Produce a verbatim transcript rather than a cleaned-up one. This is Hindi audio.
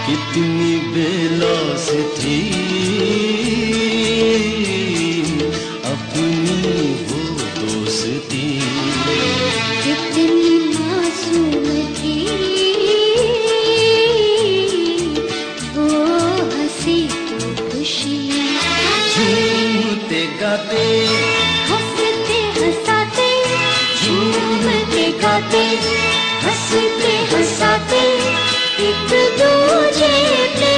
कितनी बेलौस थी अपनी वो दोस्ती, कितनी मासूम थी वो हंसी तो खुशी। झूमते गाते हंसते हंसाते, झूमते गाते हंसते हंसाते, एक दूजे पे